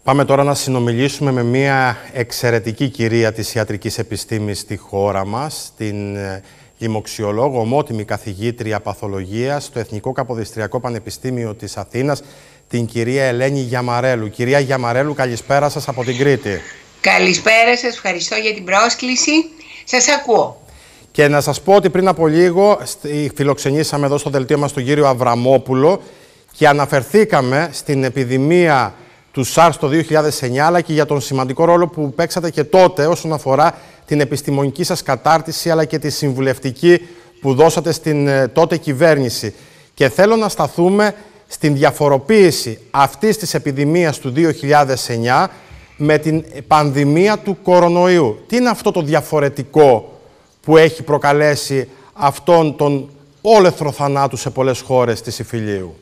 Πάμε τώρα να συνομιλήσουμε με μια εξαιρετική κυρία της ιατρικής επιστήμης στη χώρα μας, την λοιμοξιολόγο, ομότιμη καθηγήτρια παθολογίας στο Εθνικό Καποδιστριακό Πανεπιστήμιο της Αθήνας, την κυρία Ελένη Γιαμαρέλου. Κυρία Γιαμαρέλου, καλησπέρα σας από την Κρήτη. Καλησπέρα σας, ευχαριστώ για την πρόσκληση. Σας ακούω. Και να σας πω ότι πριν από λίγο φιλοξενήσαμε εδώ στο δελτίο μας τον κύριο Αβραμόπουλο και αναφερθήκαμε στην επιδημία του SARS το 2009, αλλά και για τον σημαντικό ρόλο που παίξατε και τότε όσον αφορά την επιστημονική σας κατάρτιση, αλλά και τη συμβουλευτική που δώσατε στην τότε κυβέρνηση. Και θέλω να σταθούμε στην διαφοροποίηση αυτής της επιδημίας του 2009 με την πανδημία του κορονοϊού. Τι είναι αυτό το διαφορετικό που έχει προκαλέσει αυτόν τον όλεθρο θανάτου σε πολλές χώρες της Ιφιλίου?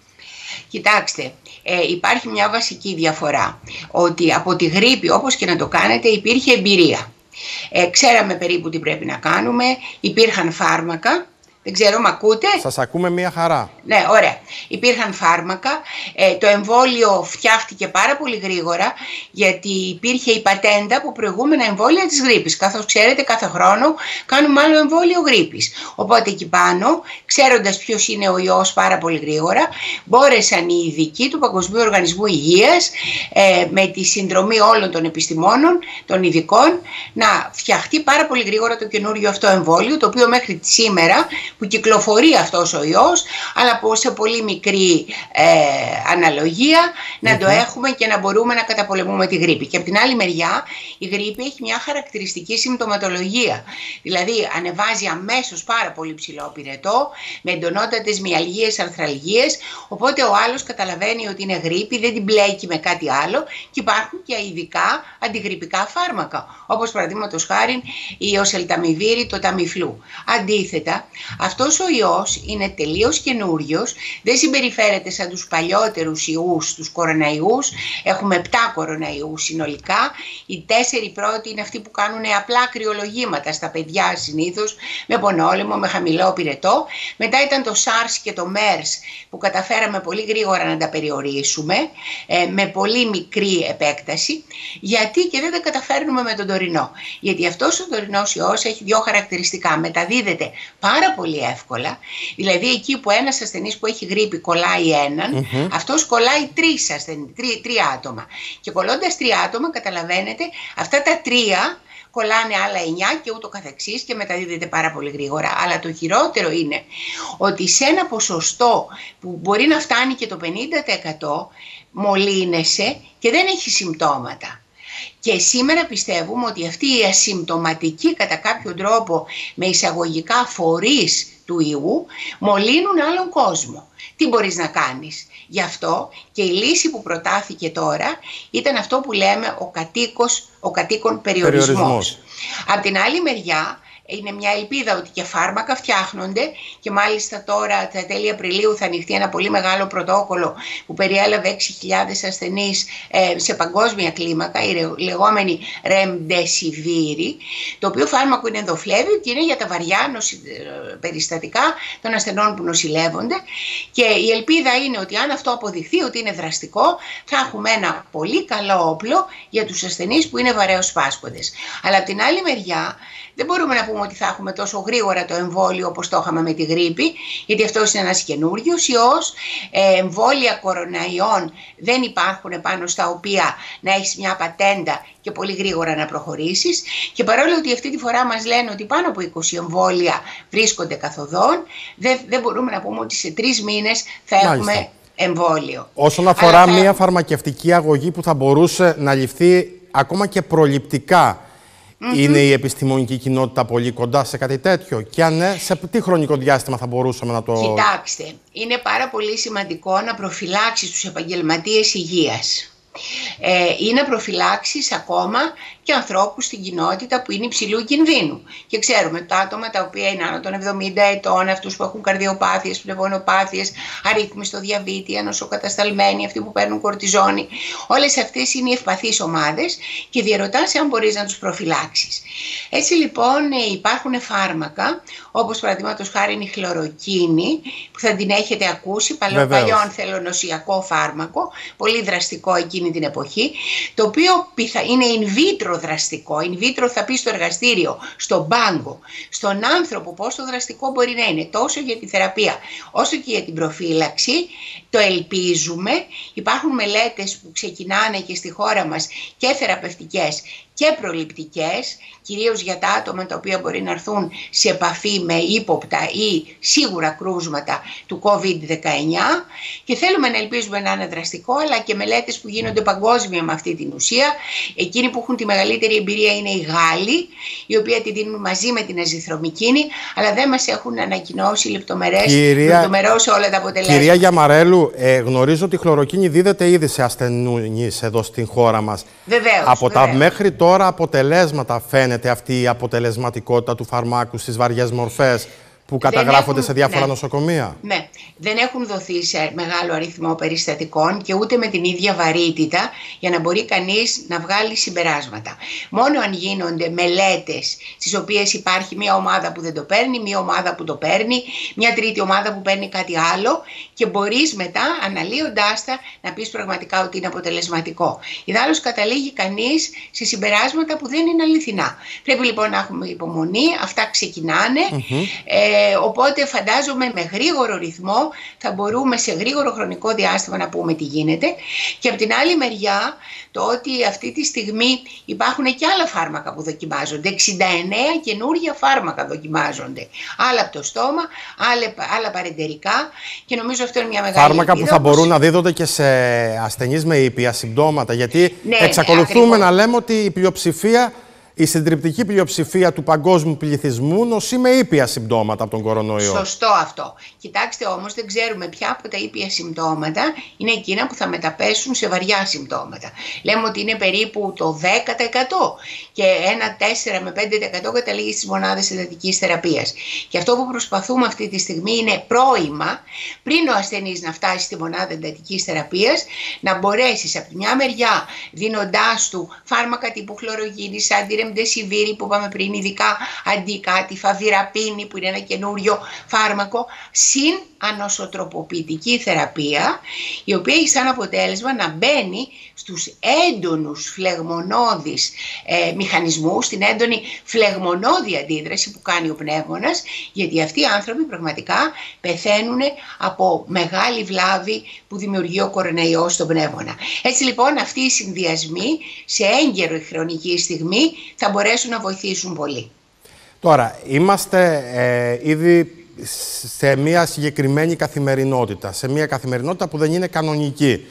Κοιτάξτε, υπάρχει μια βασική διαφορά, ότι από τη γρίπη, όπως και να το κάνετε, υπήρχε εμπειρία. Ξέραμε περίπου τι πρέπει να κάνουμε, υπήρχαν φάρμακα. Δεν ξέρω, μ' ακούτε? Σας ακούμε μια χαρά. Ναι, ωραία. Υπήρχαν φάρμακα. Το εμβόλιο φτιάχτηκε πάρα πολύ γρήγορα, γιατί υπήρχε η πατέντα από προηγούμενα εμβόλια της γρίπης. Καθώς ξέρετε, κάθε χρόνο κάνουμε άλλο εμβόλιο γρίπης. Οπότε εκεί πάνω, ξέροντας ποιος είναι ο ιός πάρα πολύ γρήγορα, μπόρεσαν οι ειδικοί του Παγκοσμίου Οργανισμού Υγείας, με τη συνδρομή όλων των επιστημόνων, των ειδικών, να φτιαχτεί πάρα πολύ γρήγορα το καινούριο αυτό εμβόλιο, το οποίο μέχρι σήμερα, που κυκλοφορεί αυτός ο ιός, αλλά σε πολύ μικρή αναλογία, να το έχουμε και να μπορούμε να καταπολεμούμε τη γρίπη. Και από την άλλη μεριά, η γρίπη έχει μια χαρακτηριστική συμπτωματολογία. Δηλαδή, ανεβάζει αμέσως πάρα πολύ ψηλό πυρετό, με εντονότατες μυαλγίες, αρθραλγίες, οπότε ο άλλος καταλαβαίνει ότι είναι γρίπη, δεν την μπλέκει με κάτι άλλο, και υπάρχουν και ειδικά αντιγρυπικά φάρμακα, όπως παραδείγματος χάριν η οσελταμιβίρη, το ταμιφλού. Αντίθετα, αυτός ο ιός είναι τελείως καινούριος, δεν συμπεριφέρεται σαν τους παλιότερους ιούς, τους κοροναϊούς. Έχουμε 7 κοροναϊούς συνολικά. Οι 4 πρώτοι είναι αυτοί που κάνουν απλά κρυολογήματα στα παιδιά συνήθως, με πονόλαιμο, με χαμηλό πυρετό. Μετά ήταν το SARS και το MERS, που καταφέραμε πολύ γρήγορα να τα περιορίσουμε, με πολύ μικρή επέκταση. Γιατί και δεν τα καταφέρνουμε με τον τωρινό? Γιατί αυτός ο τωρινός ιός έχει 2 χαρακτηριστικά. Μεταδίδεται πάρα πολύ εύκολα, δηλαδή εκεί που ένας ασθενής που έχει γρίπη κολλάει έναν, αυτός κολλάει 3 άτομα. Και κολλώντας 3 άτομα, καταλαβαίνετε, αυτά τα 3 κολλάνε άλλα 9 και ούτω καθεξής, και μεταδίδεται πάρα πολύ γρήγορα. Αλλά το χειρότερο είναι ότι σε ένα ποσοστό που μπορεί να φτάνει και το 50% μολύνεσαι και δεν έχει συμπτώματα. Και σήμερα πιστεύουμε ότι αυτή η ασυμπτωματική, κατά κάποιο τρόπο με εισαγωγικά, φορείς του ιού μολύνουν άλλον κόσμο. Τι μπορείς να κάνεις? Γι' αυτό και η λύση που προτάθηκε τώρα ήταν αυτό που λέμε ο κατοίκον περιορισμός. Απ' την άλλη μεριά, είναι μια ελπίδα ότι και φάρμακα φτιάχνονται, και μάλιστα τώρα τα τέλη Απριλίου θα ανοιχτεί ένα πολύ μεγάλο πρωτόκολλο που περιέλαβε 6.000 ασθενείς σε παγκόσμια κλίμακα, η λεγόμενη Remdesivir, το οποίο φάρμακο είναι ενδοφλέβιο και είναι για τα βαριά περιστατικά των ασθενών που νοσηλεύονται, και η ελπίδα είναι ότι αν αυτό αποδειχθεί ότι είναι δραστικό, θα έχουμε ένα πολύ καλό όπλο για τους ασθενείς που είναι βαρέως πάσχοντες. Αλλά από την άλλη μεριά, δεν μπορούμε να πούμε ότι θα έχουμε τόσο γρήγορα το εμβόλιο όπως το είχαμε με τη γρίπη, γιατί αυτός είναι ένας καινούριος ιός. Εμβόλια κοροναϊών δεν υπάρχουν επάνω στα οποία να έχεις μια πατέντα και πολύ γρήγορα να προχωρήσεις. Και παρόλο ότι αυτή τη φορά μας λένε ότι πάνω από 20 εμβόλια βρίσκονται καθοδόν, δεν μπορούμε να πούμε ότι σε 3 μήνες θα έχουμε εμβόλιο. Όσον αφορά μια φαρμακευτική αγωγή που θα μπορούσε να ληφθεί ακόμα και προληπτικά, είναι η επιστημονική κοινότητα πολύ κοντά σε κάτι τέτοιο? Και αν ναι, σε τι χρονικό διάστημα θα μπορούσαμε να το... Κοιτάξτε, είναι πάρα πολύ σημαντικό να προφυλάξεις τους επαγγελματίες υγείας. Ή να προφυλάξεις ακόμα και ανθρώπους στην κοινότητα που είναι υψηλού κινδύνου. Και ξέρουμε τα άτομα τα οποία είναι άνω των 70 ετών, αυτούς που έχουν καρδιοπάθειες, πνευμονοπάθειες, αρρύθμιστο διαβήτη, ανοσοκατασταλμένοι, αυτοί που παίρνουν κορτιζόνη. Όλες αυτές είναι οι ευπαθείς ομάδες και διαρωτάσαι αν μπορείς να τους προφυλάξεις. Έτσι λοιπόν υπάρχουν φάρμακα, όπως παραδείγματος χάρη είναι η χλωροκίνη, που θα την έχετε ακούσει, παλιό ανθελονοσιακό φάρμακο, πολύ δραστικό εκείνη εκείνη την εποχή, το οποίο είναι in vitro δραστικό. In vitro θα πει στο εργαστήριο, στον πάγκο, στον άνθρωπο πόσο δραστικό μπορεί να είναι, τόσο για τη θεραπεία όσο και για την προφύλαξη. Το ελπίζουμε. Υπάρχουν μελέτες που ξεκινάνε και στη χώρα μας και θεραπευτικές και προληπτικές, κυρίως για τα άτομα τα οποία μπορεί να έρθουν σε επαφή με ύποπτα ή σίγουρα κρούσματα του COVID-19, και θέλουμε να ελπίζουμε να είναι δραστικό, αλλά και μελέτες που γίνονται παγκόσμια με αυτή την ουσία. Εκείνοι που έχουν τη μεγαλύτερη εμπειρία είναι οι Γάλλοι, οι οποίοι τη δίνουν μαζί με την αζυθρομυκίνη, αλλά δεν μας έχουν ανακοινώσει λεπτομερώς όλα τα αποτελέσματα. Κυρία Γιαμαρέλου, γνωρίζω ότι η χλωροκίνη δίδεται ήδη σε ασθενείς εδώ στην χώρα μας. Βεβαίως. Από τα μέχρι τώρα αποτελέσματα φαίνεται αυτή η αποτελεσματικότητα του φαρμάκου στις βαριές μορφές που καταγράφονται σε διάφορα νοσοκομεία? Ναι, δεν έχουν δοθεί σε μεγάλο αριθμό περιστατικών και ούτε με την ίδια βαρύτητα για να μπορεί κανείς να βγάλει συμπεράσματα. Μόνο αν γίνονται μελέτες στις οποίες υπάρχει μια ομάδα που δεν το παίρνει, μια ομάδα που το παίρνει, μια τρίτη ομάδα που παίρνει κάτι άλλο, και μπορείς μετά, αναλύοντάς τα, να πεις πραγματικά ότι είναι αποτελεσματικό. Ιδάλλως καταλήγει κανείς σε συμπεράσματα που δεν είναι αληθινά. Πρέπει λοιπόν να έχουμε υπομονή, αυτά ξεκινάνε. Οπότε φαντάζομαι με γρήγορο ρυθμό θα μπορούμε σε γρήγορο χρονικό διάστημα να πούμε τι γίνεται. Και από την άλλη μεριά, το ότι αυτή τη στιγμή υπάρχουν και άλλα φάρμακα που δοκιμάζονται. 69 καινούργια φάρμακα δοκιμάζονται. Άλλα από το στόμα, άλλα παρεντερικά, και νομίζω αυτό είναι μια μεγάλη φάρμακα που θα μπορούν να δίδονται και σε ασθενείς με ήπια συμπτώματα. Γιατί εξακολουθούμε να λέμε ότι η πλειοψηφία, η συντριπτική πλειοψηφία του παγκόσμιου πληθυσμού νοσεί με ήπια συμπτώματα από τον κορονοϊό. Σωστό αυτό. Κοιτάξτε όμως, δεν ξέρουμε ποια από τα ήπια συμπτώματα είναι εκείνα που θα μεταπέσουν σε βαριά συμπτώματα. Λέμε ότι είναι περίπου το 10% και ένα 4 με 5% καταλήγει στις μονάδες εντατικής θεραπείας. Και αυτό που προσπαθούμε αυτή τη στιγμή είναι πρώιμα, πριν ο ασθενής να φτάσει στη μονάδα εντατικής θεραπείας, να μπορέσεις από τη μια μεριά, δίνοντάς του φάρμακα τύπου χλωρογίνης, ρεμντεσιβίρ που είπαμε πριν, ειδικά αντί φαβιραπίνη που είναι ένα καινούριο φάρμακο, συν ανοσοτροποποιητική θεραπεία, η οποία έχει σαν αποτέλεσμα να μπαίνει στους έντονους φλεγμονώδεις μηχανισμούς, στην έντονη φλεγμονώδη αντίδραση που κάνει ο πνεύμονας, γιατί αυτοί οι άνθρωποι πραγματικά πεθαίνουν από μεγάλη βλάβη που δημιουργεί ο κορονοϊός στον πνεύμονα. Έτσι λοιπόν αυτοί οι συνδυασμοί σε έγκαιρο χρονική στιγμή θα μπορέσουν να βοηθήσουν πολύ. Τώρα, είμαστε ήδη σε μια συγκεκριμένη καθημερινότητα, σε μια καθημερινότητα που δεν είναι κανονική.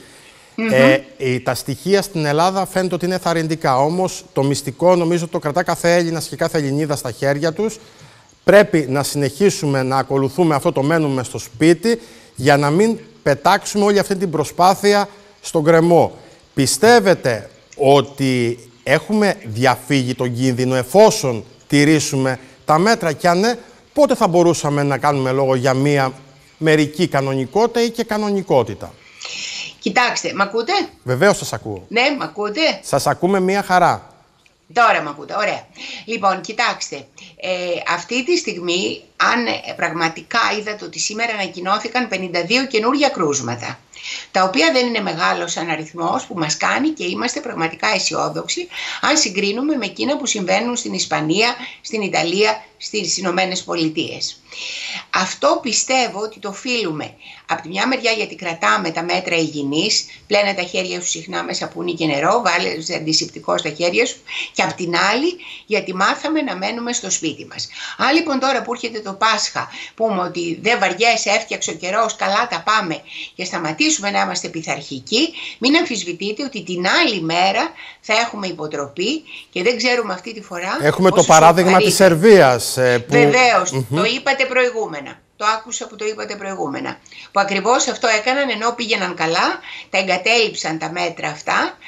Τα στοιχεία στην Ελλάδα φαίνεται ότι είναι θαρρυντικά, όμως το μυστικό νομίζω το κρατά κάθε Έλληνας και κάθε Ελληνίδα στα χέρια τους. Πρέπει να συνεχίσουμε να ακολουθούμε αυτό το μένουμε στο σπίτι για να μην πετάξουμε όλη αυτή την προσπάθεια στον γκρεμό. Πιστεύετε ότι έχουμε διαφύγει τον κίνδυνο εφόσον τηρήσουμε τα μέτρα, και αν ναι, πότε θα μπορούσαμε να κάνουμε λόγο για μία μερική κανονικότητα ή και κανονικότητα? Κοιτάξτε, μ' ακούτε? Βεβαίως σας ακούω. Ναι, μ' ακούτε? Σας ακούμε μία χαρά. Τώρα μ' ακούτε, ωραία. Λοιπόν, κοιτάξτε, αυτή τη στιγμή, αν πραγματικά είδατε ότι σήμερα ανακοινώθηκαν 52 καινούργια κρούσματα, τα οποία δεν είναι μεγάλος αριθμός που μας κάνει και είμαστε πραγματικά αισιόδοξοι αν συγκρίνουμε με εκείνα που συμβαίνουν στην Ισπανία, στην Ιταλία, στις Ηνωμένες Πολιτείες. Αυτό πιστεύω ότι το οφείλουμε από τη μια μεριά γιατί κρατάμε τα μέτρα υγιεινής, πλένε τα χέρια σου συχνά με σαπούνι και νερό, βάλε αντισηπτικό στα χέρια σου, και από την άλλη γιατί μάθαμε να μένουμε στο σπίτι μας. Αν λοιπόν τώρα που έρχεται το Πάσχα πούμε ότι δεν βαριέσαι, έφτιαξε ο καιρός, καλά τα πάμε, και σταματήσουμε να είμαστε πειθαρχικοί, μην αμφισβητείτε ότι την άλλη μέρα θα έχουμε υποτροπή και δεν ξέρουμε αυτή τη φορά. Έχουμε το παράδειγμα της Σερβίας. Βεβαίως, το είπατε προηγούμενα. Το άκουσα που το είπατε προηγούμενα. Που ακριβώς αυτό έκαναν, ενώ πήγαιναν καλά, τα εγκατέλειψαν τα μέτρα αυτά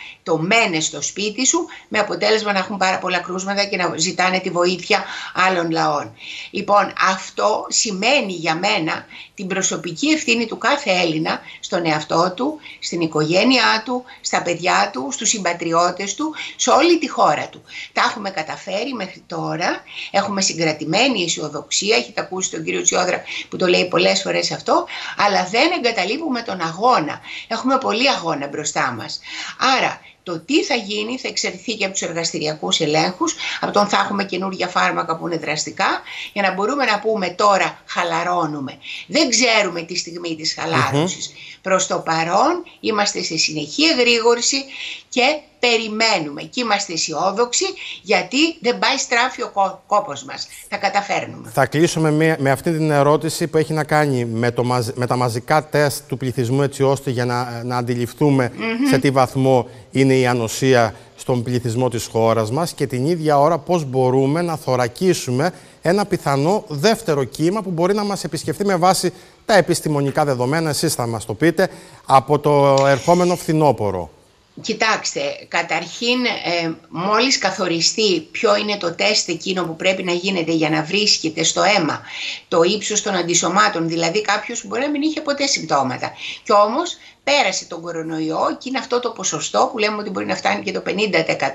το μένε στο σπίτι σου, με αποτέλεσμα να έχουν πάρα πολλά κρούσματα και να ζητάνε τη βοήθεια άλλων λαών. Λοιπόν, αυτό σημαίνει για μένα την προσωπική ευθύνη του κάθε Έλληνα στον εαυτό του, στην οικογένειά του, στα παιδιά του, στους συμπατριώτες του, σε όλη τη χώρα του. Τα έχουμε καταφέρει μέχρι τώρα, έχουμε συγκρατημένη αισιοδοξία, έχετε ακούσει τον κύριο Τσιόδρα που το λέει πολλές φορές αυτό, αλλά δεν εγκαταλείπουμε τον αγώνα. Έχουμε πολύ αγώνα μπροστά μας. Άρα, το τι θα γίνει θα εξαρτηθεί και από τους εργαστηριακούς ελέγχους, από τον θα έχουμε καινούργια φάρμακα που είναι δραστικά, για να μπορούμε να πούμε τώρα χαλαρώνουμε. Δεν ξέρουμε τη στιγμή της χαλάρωσης. Προς το παρόν είμαστε σε συνεχή εγρήγορση και περιμένουμε και είμαστε αισιόδοξοι, γιατί δεν πάει στράφη ο κόπος μας. Θα καταφέρνουμε. Θα κλείσουμε με αυτή την ερώτηση που έχει να κάνει με τα μαζικά τεστ του πληθυσμού, έτσι ώστε για να αντιληφθούμε σε τι βαθμό είναι η ανοσία στον πληθυσμό της χώρας μας, και την ίδια ώρα πώς μπορούμε να θωρακίσουμε ένα πιθανό δεύτερο κύμα που μπορεί να μας επισκεφτεί με βάση τα επιστημονικά δεδομένα, εσείς θα μας το πείτε, από το ερχόμενο φθινόπωρο. Κοιτάξτε, καταρχήν μόλις καθοριστεί ποιο είναι το τεστ εκείνο που πρέπει να γίνεται για να βρίσκεται στο αίμα το ύψος των αντισωμάτων, δηλαδή κάποιος που μπορεί να μην είχε ποτέ συμπτώματα και όμως πέρασε τον κορονοϊό και είναι αυτό το ποσοστό που λέμε ότι μπορεί να φτάνει και το 50%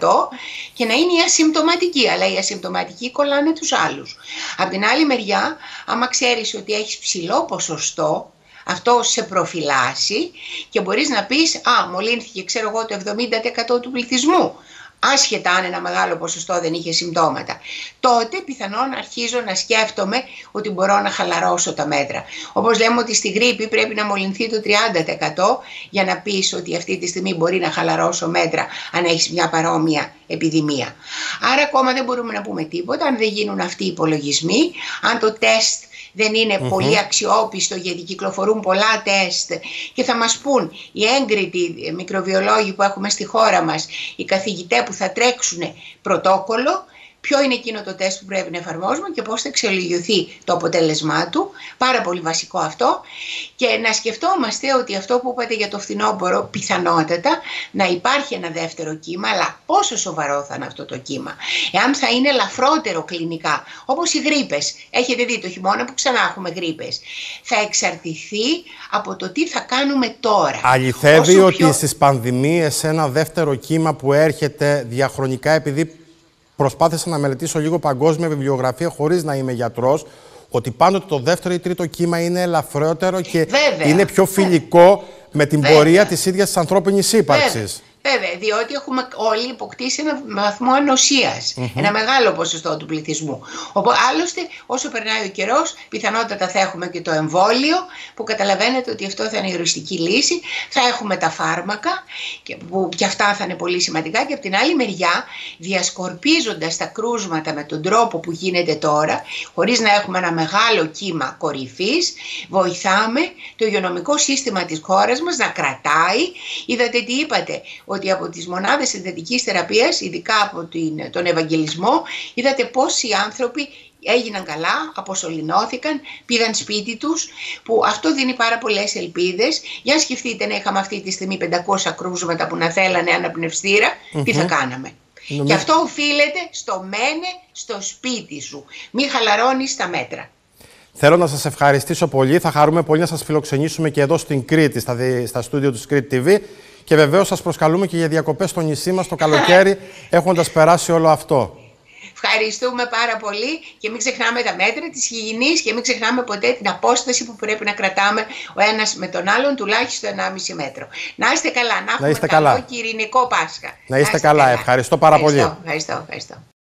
και να είναι η ασυμπτωματική, αλλά οι ασυμπτωματικοί κολλάνε τους άλλους. Από την άλλη μεριά, άμα ξέρεις ότι έχεις ψηλό ποσοστό, αυτό σε προφυλάσσει και μπορείς να πεις μολύνθηκε ξέρω εγώ το 70% του πληθυσμού, άσχετα αν ένα μεγάλο ποσοστό δεν είχε συμπτώματα. Τότε πιθανόν αρχίζω να σκέφτομαι ότι μπορώ να χαλαρώσω τα μέτρα. Όπως λέμε ότι στη γρίπη πρέπει να μολυνθεί το 30% για να πεις ότι αυτή τη στιγμή μπορεί να χαλαρώσω μέτρα αν έχεις μια παρόμοια επιδημία. Άρα ακόμα δεν μπορούμε να πούμε τίποτα αν δεν γίνουν αυτοί οι υπολογισμοί, αν το τεστ δεν είναι πολύ αξιόπιστο, γιατί κυκλοφορούν πολλά τεστ και θα μας πούν οι έγκριτοι μικροβιολόγοι που έχουμε στη χώρα μας, οι καθηγητές που θα τρέξουν πρωτόκολλο, ποιο είναι εκείνο το τεστ που πρέπει να εφαρμόζουμε και πώς θα αξιολογηθεί το αποτέλεσμά του. Πάρα πολύ βασικό αυτό. Και να σκεφτόμαστε ότι αυτό που είπατε για το φθινόπωρο, πιθανότατα να υπάρχει ένα δεύτερο κύμα, αλλά πόσο σοβαρό θα είναι αυτό το κύμα. Εάν θα είναι ελαφρότερο κλινικά, όπως οι γρίπες. Έχετε δει το χειμώνα που ξανά έχουμε γρίπες. Θα εξαρτηθεί από το τι θα κάνουμε τώρα. Αληθεύει ότι στις πανδημίες ένα δεύτερο κύμα που έρχεται διαχρονικά, επειδή προσπάθησα να μελετήσω λίγο παγκόσμια βιβλιογραφία χωρίς να είμαι γιατρός, ότι πάντοτε το δεύτερο ή τρίτο κύμα είναι ελαφρότερο και είναι πιο φιλικό με την πορεία της ίδιας της ανθρώπινης ύπαρξης. Βέβαια, διότι έχουμε όλοι υποκτήσει ένα βαθμό ανοσίας, ένα μεγάλο ποσοστό του πληθυσμού. Άλλωστε, όσο περνάει ο καιρός, πιθανότατα θα έχουμε και το εμβόλιο, που καταλαβαίνετε ότι αυτό θα είναι η οριστική λύση. Θα έχουμε τα φάρμακα, που και αυτά θα είναι πολύ σημαντικά. Και από την άλλη μεριά, διασκορπίζοντας τα κρούσματα με τον τρόπο που γίνεται τώρα, χωρίς να έχουμε ένα μεγάλο κύμα κορυφής, βοηθάμε το υγειονομικό σύστημα της χώρας μας να κρατάει. Είδατε τι είπατε, ότι από τις μονάδες συνθετικής θεραπείας, ειδικά από τον Ευαγγελισμό, είδατε πόσοι άνθρωποι έγιναν καλά, αποσωληνώθηκαν, πήγαν σπίτι τους, που αυτό δίνει πάρα πολλές ελπίδες. Για σκεφτείτε να είχαμε αυτή τη στιγμή 500 κρούσματα που να θέλανε αναπνευστήρα, τι θα κάναμε. Και αυτό οφείλεται στο μένε στο σπίτι σου. Μην χαλαρώνεις τα μέτρα. Θέλω να σας ευχαριστήσω πολύ. Θα χαρούμε πολύ να σας φιλοξενήσουμε και εδώ στην Κρήτη, στα στούντιο του Crete TV. Και βεβαίως σας προσκαλούμε και για διακοπές στο νησί μας το καλοκαίρι, έχοντας περάσει όλο αυτό. Ευχαριστούμε πάρα πολύ και μην ξεχνάμε τα μέτρα της υγιεινής και μην ξεχνάμε ποτέ την απόσταση που πρέπει να κρατάμε ο ένας με τον άλλον, τουλάχιστον 1,5 μέτρο. Να είστε καλά, να έχουμε καλό και ειρηνικό Πάσχα. Να είστε καλά, ευχαριστώ πάρα πολύ. Ευχαριστώ.